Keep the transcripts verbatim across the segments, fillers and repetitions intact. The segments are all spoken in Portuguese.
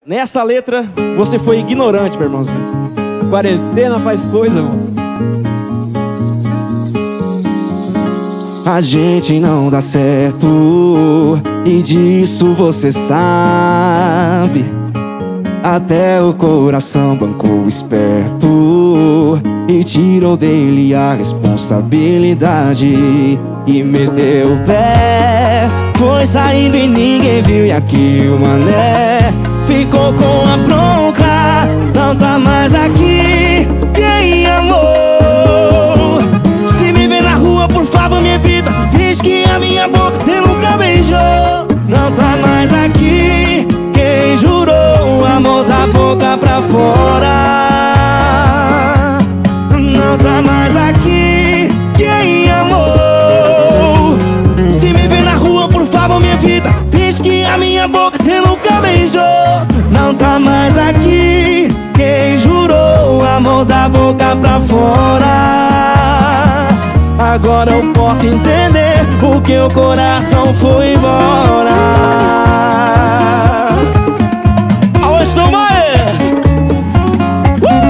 Nessa letra, você foi ignorante, meu irmãozinho. Quarentena faz coisa, mano. A gente não dá certo, e disso você sabe. Até o coração bancou esperto e tirou dele a responsabilidade e meteu o pé. Foi saindo e ninguém viu, e aqui o mané ficou com a bronca. Não tá mais aqui quem amou. Se me vê na rua, por favor, minha vida, diz que a minha boca você nunca beijou. Não tá mais aqui quem jurou o amor da boca pra fora. Não tá mais aqui quem amou. Se me vê na rua, por favor, minha vida, diz que a minha boca você nunca beijou. Não tá mais aqui quem jurou o amor da boca pra fora. Agora eu posso entender porque o coração foi embora. Alô, Stromae! Uh!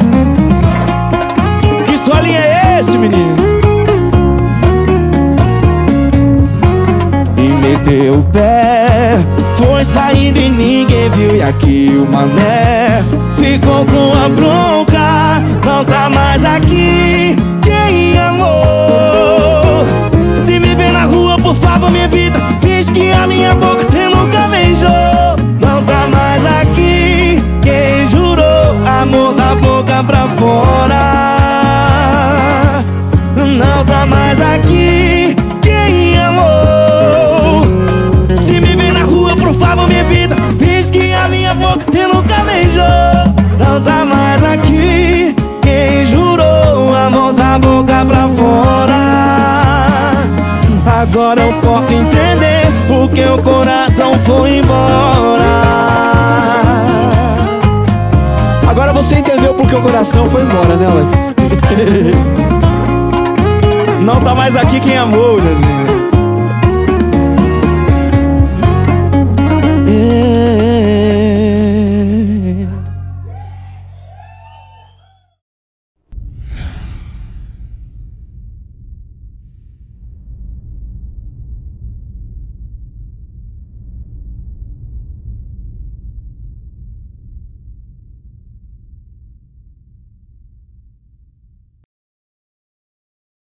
Que solinho é esse, menino? E meteu o pé, foi saindo e ninguém viu, e aqui o mané ficou com a bronca. Não tá mais aqui quem amou. Se me vê na rua, por favor, minha vida, diz que a minha boca você nunca beijou. Não tá mais aqui quem jurou amor da boca pra fora. Não tá mais aqui quem amou. Se me vê na rua, por favor, minha vida, diz que a minha boca você nunca beijou. Não tá mais aqui quem jurou o amor da boca pra fora. Agora eu posso entender porque o coração foi embora. Agora você entendeu porque o coração foi embora, né, Alex? Não tá mais aqui quem amou, Jesusinho.